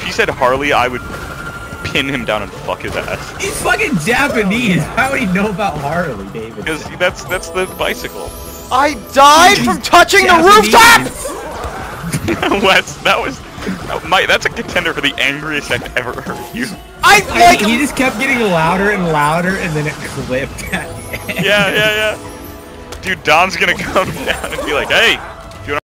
if he said Harley, I would pin him down and fuck his ass. He's fucking Japanese. How would he know about Harley, David? Because that's the bicycle. I died from touching the rooftop! Wes, that's a contender for the angriest I've ever heard you. He just kept getting louder and louder, and then it clipped at the end. Yeah. Dude, Don's gonna come down and be like, hey,